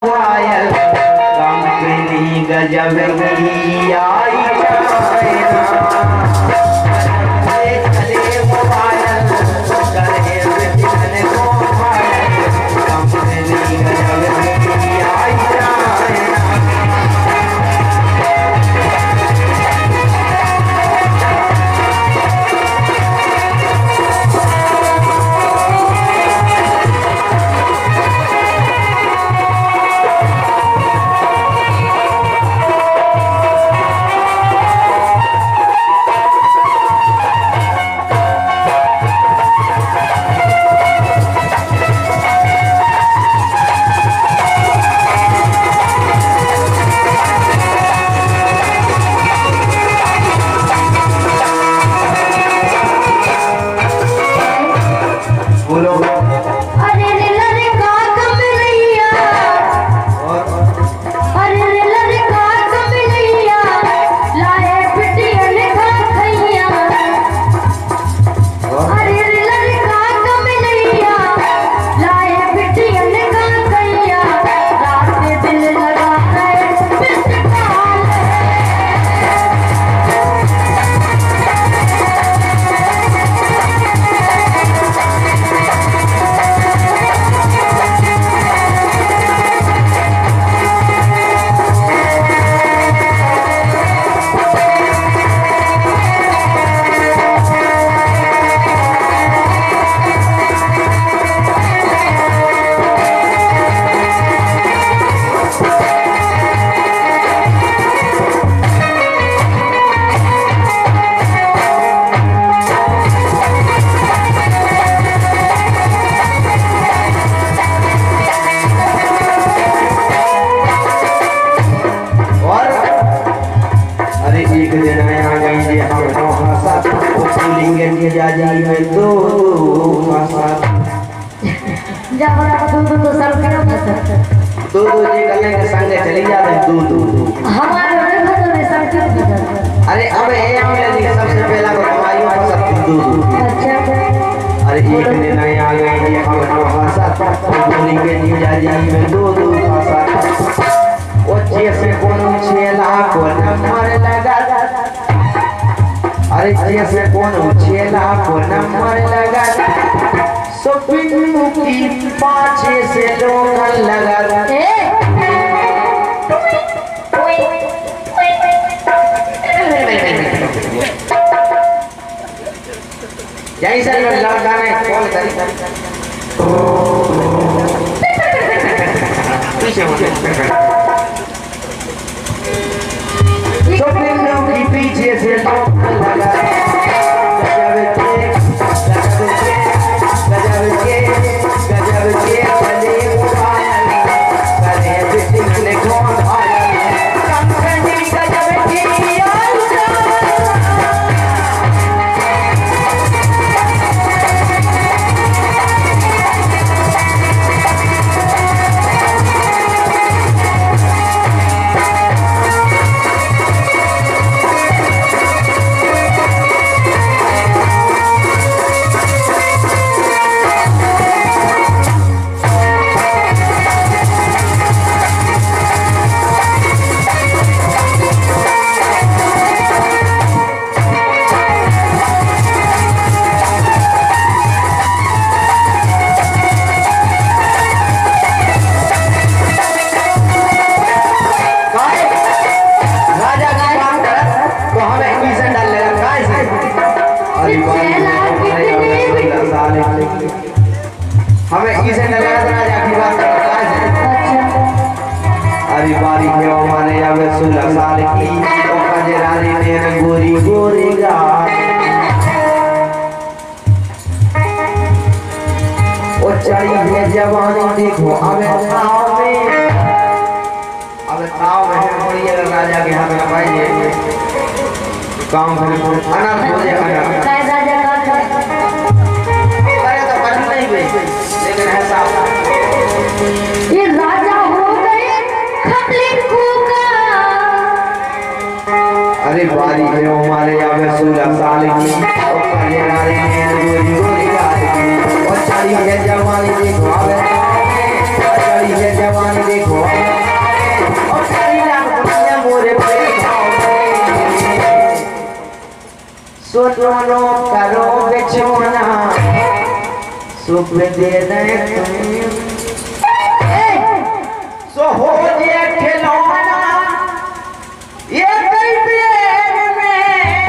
पायल company गजब की आई चले मोबाइल करे बिजन को पायल कंपनी गजब की आई चली जाते अरे अब सबसे पहला अरे एक दिन आ गए जैसे कोनो छेला को नंबर लगा अरे जैसे कोनो छेला को नंबर लगा की पाछे से लोग लगा यही सर लड़का ने कॉल करी पीछे से हमें किसे राजा की बात अभी बारी है हमारे अब 16 साल की रानी ने गोरी गोरी चढ़ी है जवानी देखो अब ताव में राजा के हाथ में पाइए काम अनर्थ हो जाएगा ये राजा हो गए अरे बारी है हमारे यहाँ 16 साल की और जवानी देखो सोनो करो बिछोना सुख दे दे तुम सो हो जे खिलौना ये कई प्यार में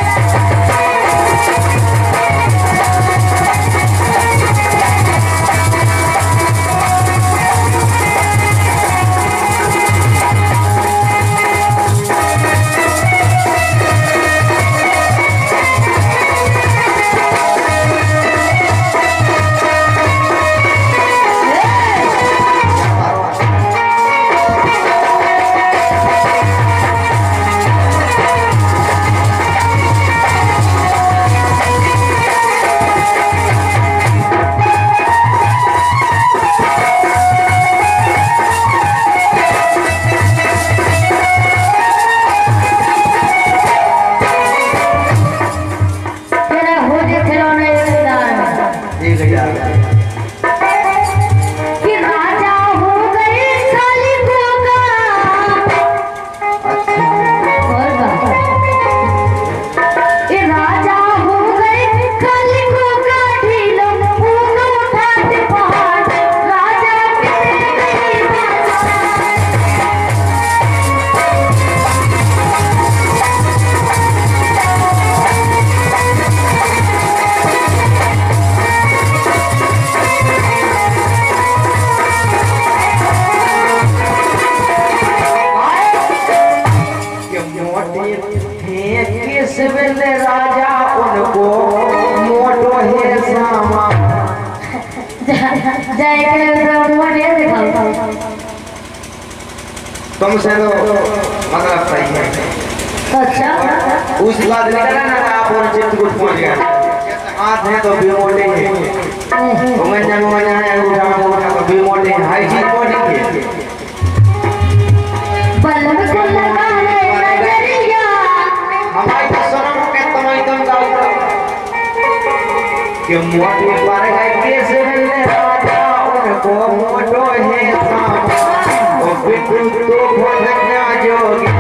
राजा उनको मोटो है सामा तुमसे तो मतलब सही है। अच्छा उस बात निकला ना आप और चित्रकूट पहुंच गए हाथ है तो भी मोटे हैं तो मैं जब मैं आया उठा तो भी मोटे हैं हाई जी मोटे हैं बल्लभ को लगा ले नजरिया हमारी तो शर्म के तुम एकदम जाओ कि मोटे पर है कैसे मिलने राजा उनको मोटो है सामा तो बिल्कुल तो भोलना जोगिया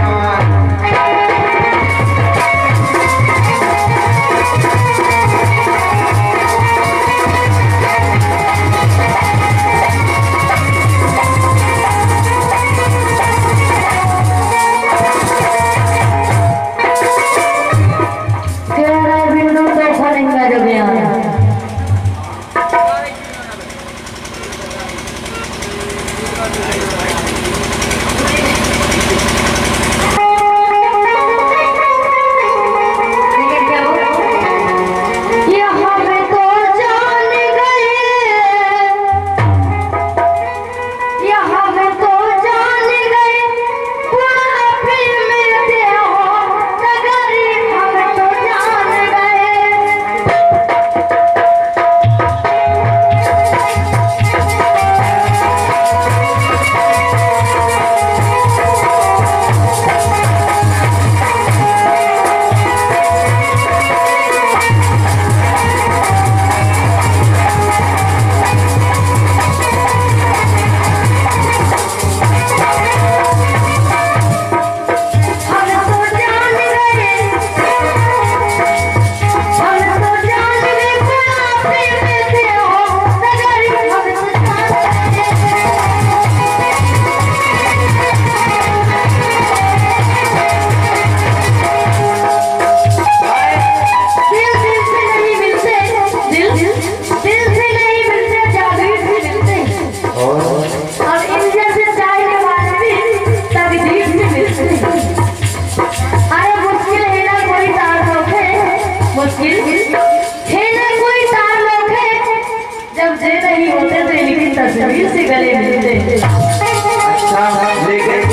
तस्वीर से गले मिलते हैं। अच्छा लेकिन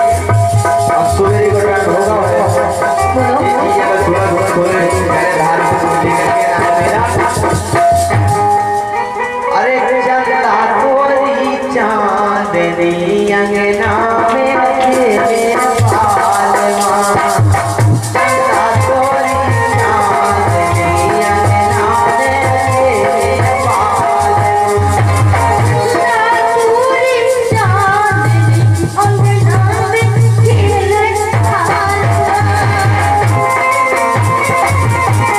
अब सुबह को रात होगा ये थोड़ा थोड़ा थोड़ा मेरे धार को लेकर के मेरा अरे चंदा तोरी चांदनी अंगना में खेले पालवा चंदा तोरी चांदनी अंगना में खेले पालवा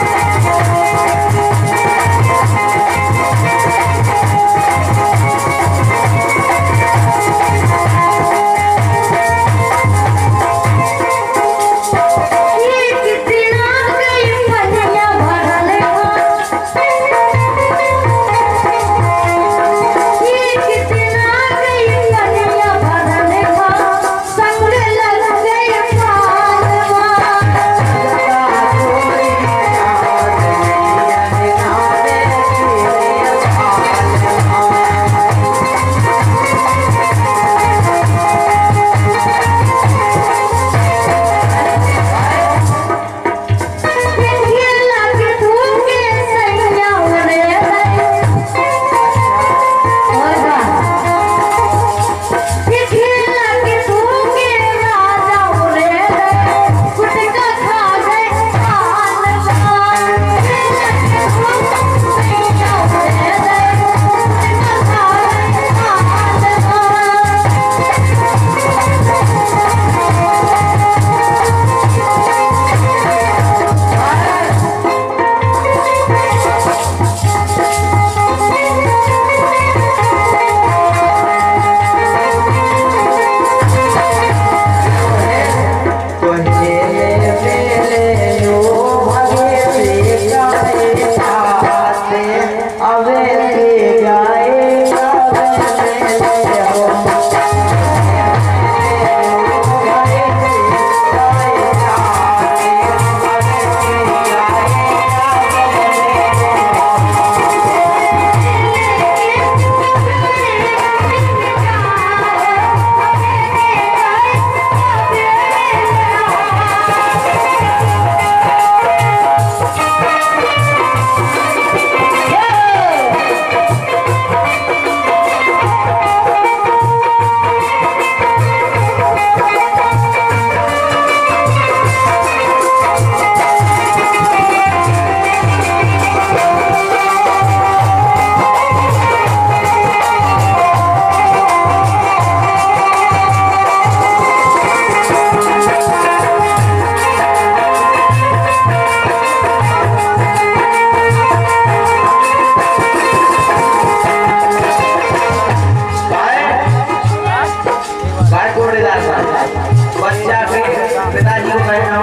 जोड़ेदार बच्चा के पिताजी को कहना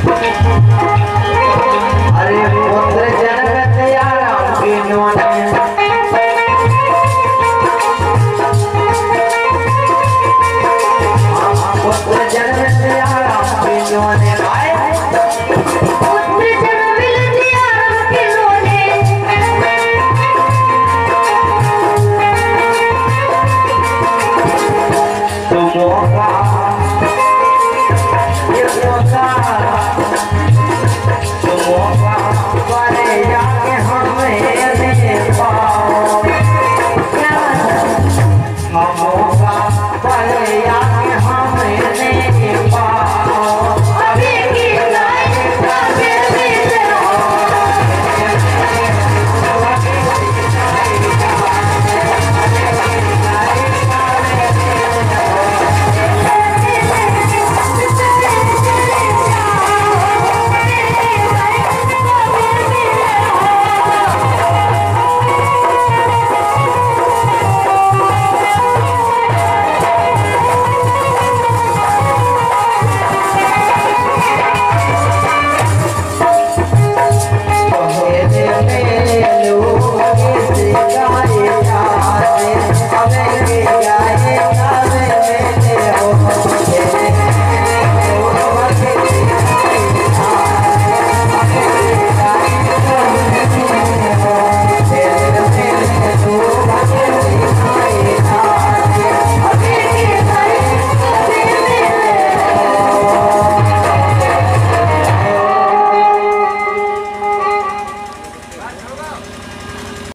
अरे पुत्र जनक तैयार